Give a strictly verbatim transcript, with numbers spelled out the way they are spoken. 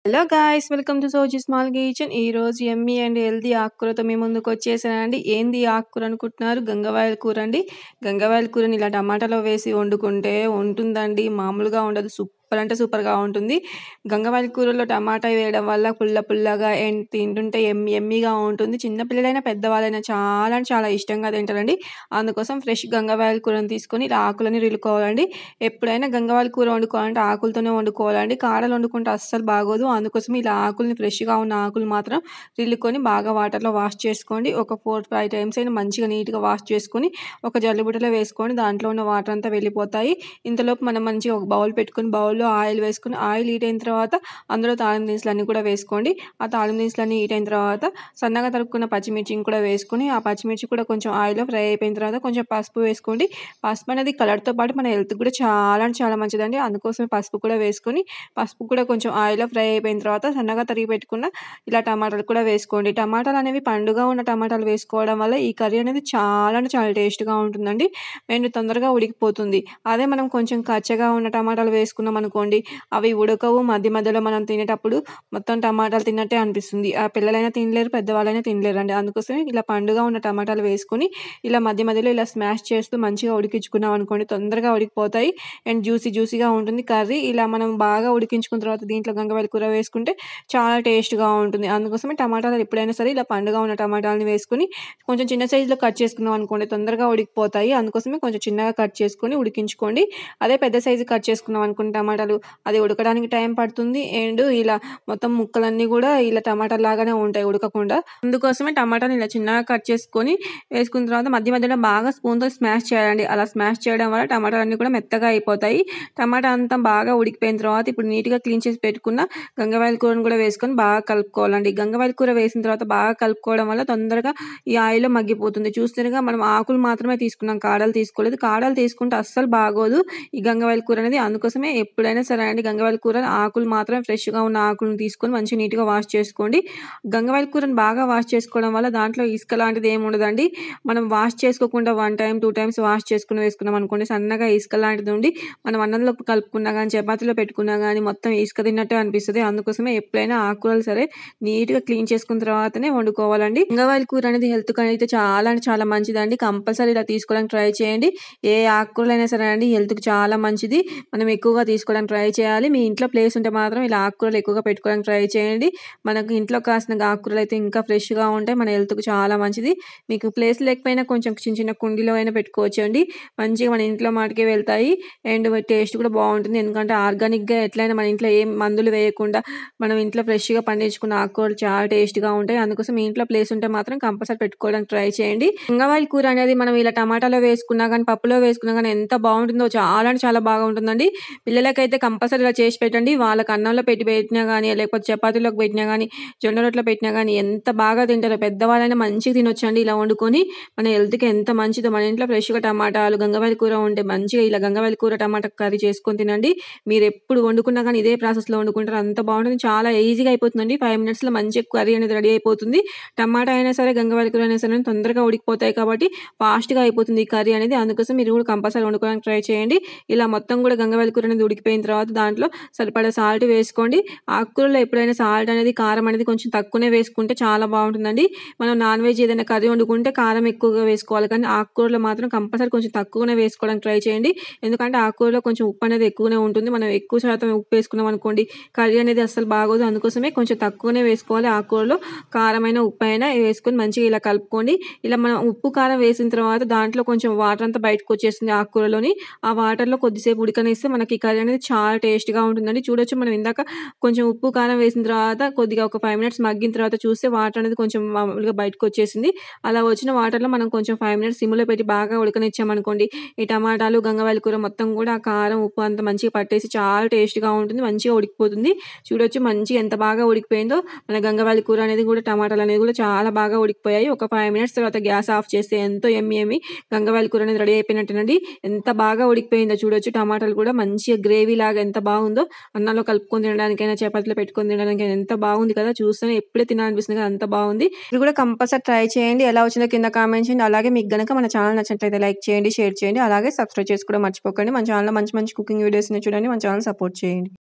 Hello guys! Welcome to Soji small kitchen. ఈరోజు yummy and healthy ఆకుకూరతో మీ ముందుకొచ్చేసానండి. ఏంది ఈ ఆకుకూర అనుకుంటున్నారు? గంగవాయల కూరండి. గంగవాయల కూరని ఇలా టమాటాలో వేసి వండుకుంటే ఉంటుందండి. మామూలుగా ఉండదు. సూపర్ అంటే సూపర్‌గా ఉంటుంది. గంగవాయల కూరలో టమాటా వేయడం వల్ల పుల్ల పుల్లగా అండ్ తింటుంటే యమ్మీ యమ్మీగా ఉంటుంది. చిన్న పిల్లలైనా, పెద్దవాళ్ళైనా చాలా అంటే చాలా ఇష్టంగా తింటారండి. అందుకోసం ఫ్రెష్ గంగవాయల కూరని తీసుకొని ఇలా ఆకులని రిలుకోవాలండి. ఎప్పుడైనా గంగవాయల కూర వండుకోవాలంటే ఆకులతోనే వండుకోవాలండి. కాడలు వండుకుంటే అస్సలు బాగోదు. అందుకోసం ఇలా ఆకుల్ని ఫ్రెష్‌గా ఉన్న ఆకులు మాత్రం రిల్లుకొని బాగా వాటర్‌లో వాష్ చేసుకోండి. ఒక నాలుగు, ఐదు టైమ్స్ అయినా మంచిగా నీట్‌గా వాష్ చేసుకొని ఒక జల్లిబుట్టలో వేసుకోండి. దాంట్లో ఉన్న వాటర్ అంతా వెళ్ళిపోతాయి. ఇంతలోపు మనం మంచిగా ఒక బౌల్ పెట్టుకొని బౌల్‌లో ఆయిల్ వేసుకొని ఆయిల్ హీట్ అయిన తర్వాత అందులో తాలింపు దినుసులన్నీ కూడా వేసుకోండి. ఆ తాలింపు దినుసులన్నీ హీట్ అయిన తర్వాత సన్నగా తరుక్కున్న పచ్చిమిర్చిని కూడా వేసుకొని ఆ పచ్చిమిర్చి కూడా కొంచెం ఆయిల్‌లో ఫ్రై అయిపోయిన తర్వాత కొంచెం పసుపు వేసుకోండి. పసుపు అనేది కలర్‌తో పాటు మన హెల్త్‌కి కూడా చాలా అంటే చాలా మంచిదండి. అందుకోసమే పసుపు కూడా వేసుకొని పసుపు కూడా కొంచెం ఆయిల్‌లో ఫ్రై అయిపోయిన తర్వాత సన్నగా తరిగి పెట్టుకున్న ఇలా టమాటాలు కూడా వేసుకోండి. టమాటాలు అనేవి పండుగా ఉన్న టమాటాలు వేసుకోవడం వల్ల ఈ కర్రీ అనేది చాలా అంటే చాలా టేస్ట్‌గా ఉంటుందండి. అండ్ తొందరగా ఉడికిపోతుంది. అదే మనం కొంచెం కచ్చగా ఉన్న టమాటాలు వేసుకున్నాం అనుకోండి, అవి ఉడకవు. మధ్య మధ్యలో మనం తినేటప్పుడు మొత్తం టమాటాలు తిన్నట్టే అనిపిస్తుంది. ఆ పిల్లలైనా తినలేరు, పెద్దవాళ్ళైనా తినలేరండి. అందుకోసమే ఇలా పండుగా ఉన్న టమాటాలు వేసుకొని ఇలా మధ్య మధ్యలో ఇలా స్మాష్ చేస్తూ మంచిగా ఉడికించుకున్నాం అనుకోండి, తొందరగా ఉడికిపోతాయి అండ్ జ్యూసీ జ్యూసీగా ఉంటుంది కర్రీ. ఇలా మనం బాగా ఉడికించుకున్న తర్వాత దీంట్లో గంగవాయల కూర వేసుకుంటే చాలా టేస్ట్‌గా ఉంటుంది. అందుకోసమే టమాటాలు ఎప్పుడైనా సరే ఇలా పండుగా ఉన్న టమాటాలని వేసుకొని కొంచెం చిన్న సైజులో కట్ చేసుకున్నాం అనుకోండి, తొందరగా ఉడికిపోతాయి. అందుకోసమే కొంచెం చిన్నగా కట్ చేసుకొని ఉడికించుకోండి. అదే పెద్ద సైజు కట్ చేసుకున్నాం అనుకోండి టమాటాలు, అది ఉడకడానికి టైం పడుతుంది. అండ్ ఇలా మొత్తం ముక్కలన్నీ కూడా ఇలా టమాటాలు లాగానే ఉంటాయి ఉడకకుండా. అందుకోసమే టమాటాని ఇలా చిన్నగా కట్ చేసుకొని వేసుకున్న తర్వాత మధ్య మధ్యలో బాగా స్పూన్‌తో స్మాష్ చేయాలండి. అలా స్మాష్ చేయడం వల్ల టమాటాలన్నీ కూడా మెత్తగా అయిపోతాయి. టమాటా అంతా బాగా ఉడికిపోయిన తర్వాత ఇప్పుడు నీట్‌గా క్లీన్ చేసి పెట్టుకున్న గంగవాయల కూరను కూడా వేసుకొని బాగా కలుపుకోవాలండి. గంగవాయల కూర వేసిన తర్వాత బాగా కలుపుకోవడం వల్ల తొందరగా ఈ ఆయిల్‌లో మగ్గిపోతుంది. చూస్తేనేగా మనం ఆకులు మాత్రమే తీసుకున్నాం, కాడలు తీసుకోలేదు. కాడలు తీసుకుంటే అస్సలు బాగోదు ఈ గంగవాయల కూర అనేది. అందుకోసమే ఎప్పుడైనా సరే అండి గంగవాయల కూర ఆకులు మాత్రమే ఫ్రెష్‌గా ఉన్న ఆకులను తీసుకొని మంచిగా నీట్‌గా వాష్ చేసుకోండి. గంగవాయల కూరను బాగా వాష్ చేసుకోవడం వల్ల దాంట్లో ఇసుక లాంటిది ఏమి ఉండదండి. మనం వాష్ చేసుకోకుండా ఒక టైమ్, రెండు టైమ్స్ వాష్ చేసుకొని వేసుకున్నాం అనుకోండి, సన్నగా ఇసుక లాంటిది ఉండి మనం అన్నంలో కలుపుకున్నా గానీ, చపాతీలో పెట్టుకున్నా గానీ మొత్తం ఇసుక తిన్నట్టే అనిపిస్తది. అందుకోసమే ఎప్పుడైనా ఆకుకూరలు సరే నీట్‌గా క్లీన్ చేసుకున్న తర్వాతనే వండుకోవాలండి. గంగవాయల కూర అనేది హెల్త్‌కైతే చాలా అంటే చాలా మంచిదండి. కంపల్సరీ ఇలా తీసుకోవడానికి ట్రై చేయండి. ఏ ఆకుకూరలైనా సరే అండి హెల్త్‌కి చాలా మంచిది. మనం ఎక్కువగా తీసుకోవడానికి ట్రై చేయాలి. మీ ఇంట్లో ప్లేస్ ఉంటే మాత్రం ఇలా ఆకుకూరలు ఎక్కువగా పెట్టుకోవడానికి ట్రై చేయండి. మనకు ఇంట్లో కాసిన ఆకుకూరలైతే ఇంకా ఫ్రెష్‌గా ఉంటాయి. మన హెల్త్‌కి చాలా మంచిది. మీకు ప్లేస్ లేకపోయినా కొంచెం చిన్న చిన్న కుండీలో అయినా పెట్టుకోవచ్చండి. మంచిగా మన ఇంట్లో మాటకే వెళ్తాయి అండ్ టేస్ట్ కూడా బాగుంటుంది. ఎందుకంటే ఆర్గానిక్‌గా ఎట్లైనా మన ఇంట్లో ఏం మందులు వేయకుండా మనం ఇంట్లో ఫ్రెష్‌గా పండించుకున్న ఆకుకూరలు చాలా టేస్ట్‌గా ఉంటాయి. అందుకోసం మీ ఇంట్లో ప్లేస్ ఉంటే మాత్రం కంపల్సరీ పెట్టుకోవడానికి ట్రై చేయండి. గంగవాయల కూర అనేది మనం ఇలా టమాటాలో వేసుకున్నా గానీ, పప్పులో వేసుకున్నా గానీ ఎంత బాగుంటుందో, చాలా అంటే చాలా బాగా ఉంటుందండి. పిల్లలకైతే కంపల్సరీ ఇలా చేసి పెట్టండి. వాళ్ళకి అన్నంలో పెట్టి పెట్టినా గానీ, లేకపోతే చపాతీలోకి పెట్టినా గానీ, జొన్న రొట్టెలో పెట్టినా గానీ ఎంత బాగా తింటారో. పెద్దవాళ్ళైనా మంచిగా తినొచ్చండి ఇలా వండుకొని. మన హెల్త్‌కి ఎంత మంచిదో. మన ఇంట్లో ఫ్రెష్‌గా టమాటాలు, గంగవాయల కూర ఉంటే మంచిగా ఇలా గంగవాయల కూర టమాటా కర్రీ చేసుకొని తినండి. మీరెప్పుడు వండుకున్నా గానీ ఇదే ప్రాసెస్‌లో వండుకుంటారు. అంత బాగుంటుంది. చాలా ఈజీగా అయిపోతుందండి. ఐదు మినిట్స్‌లో మంచిగా కర్రీ అనేది రెడీ అయిపోతుంది. టమాటా అయినా సరే, గంగవాయల కూర అయినా సరే తొందరగా ఉడికిపోతాయి కాబట్టి ఫాస్ట్‌గా అయిపోతుంది ఈ కర్రీ అనేది. అందుకోసం మీరు కూడా కంపల్సరీ వండుకోవడానికి ట్రై చేయండి. ఇలా మొత్తం కూడా గంగవాయల కూర అనేది ఉడికిపోయిన తర్వాత దాంట్లో సరిపడా సాల్ట్ వేసుకోండి. ఆకుకూరలో ఎప్పుడైనా సాల్ట్ అనేది, కారం అనేది కొంచెం తక్కువనే వేసుకుంటే చాలా బాగుంటుందండి. మనం నాన్ వెజ్ ఏదైనా కర్రీ వండుకుంటే కారం ఎక్కువగా వేసుకోవాలి. కానీ ఆకుకూరలో మాత్రం కంపల్సరీ కొంచెం తక్కువనే వేసుకోవడానికి ట్రై చేయండి. ఎందుకంటే ఆకుకూరలో కొంచెం ఉప్పు అనేది ఎక్కువనే ఉంటుంది. మనం ఎక్కువ శాతం ఉప్పు వేసుకున్నాం అనుకోండి, కర్రీ అనేది అస్సలు బాగోదు. అందుకోసమే కొంచెం తక్కువనే వేసుకోవాలి. ఆకుకూరలో కారమైన, ఉప్పు అయినా వేసుకొని మంచిగా ఇలా కలుపుకోండి. ఇలా మనం ఉప్పు, కారం వేసిన తర్వాత దాంట్లో కొంచెం వాటర్ అంతా బయటకు వచ్చేస్తుంది ఆకుకూరలోని. ఆ వాటర్‌లో కొద్దిసేపు ఉడకనిస్తే మనకి కర్రీ అనేది చాలా టేస్ట్‌గా ఉంటుందండి. చూడొచ్చు మనం ఇందాక కొంచెం ఉప్పు, కారం వేసిన తర్వాత కొద్దిగా ఒక ఐదు మినిట్స్ మగ్గిన తర్వాత చూస్తే వాటర్ అనేది కొంచెం మామూలుగా బయటకు వచ్చేసింది. అలా వచ్చిన వాటర్‌లో మనం కొంచెం ఐదు మినిట్స్ సిమ్‌లో పెట్టి బాగా ఉడకనిచ్చామనుకోండి, ఈ టమాటాలు, గంగవాయల కూర మొత్తం కూడా ఆ కారం, ఉప్పు అంతా మంచిగా పట్టేసి చాలా టేస్ట్‌గా ఉంటుంది. మంచిగా ఉడికిపోతుంది. చూడొచ్చు మంచిగా ఎంత బాగా ఉడికిపోయిందో. మన గంగవాయల కూర అనేది కూడా, టమాటాలు అనేది కూడా చాలా బాగా ఉడికిపోయాయి. ఒక ఐదు మినిట్స్ తర్వాత గ్యాస్ ఆఫ్ చేస్తే ఎంతో యమ్మీ యమ్మీ గంగవాయల కూర అనేది రెడీ అయిపోయినట్టేనండి. ఎంత బాగా ఉడికిపోయిందో చూడొచ్చు. టమాటాలు కూడా మంచిగా గ్రేవీ లాగా ఎంత బాగుందో. అన్నంలో కలుపుకొని తినడానికైనా, చపాతీలో పెట్టుకొని తినడానికైనా ఎంత బాగుంది కదా! చూస్తేనే ఎప్పుడే తినాలనిపిస్తుంది కదా! అంత బాగుంది. మీరు కూడా కంపల్సరీ ట్రై చేయండి. ఎలా వచ్చిందో కింద కామెంట్ చేయండి. అలాగే మీకు గనక మన ఛానల్ నచ్చినట్లయితే లైక్ చేయండి, షేర్ చేయండి. అలాగే సబ్స్క్రైబ్ చేసుకోవడం మర్చిపోకండి. మన ఛానల్‌లో మంచి మంచి కుకింగ్ వీడియోస్‌ని చూడండి. మన ఛానల్ సపోర్ట్ చేయండి.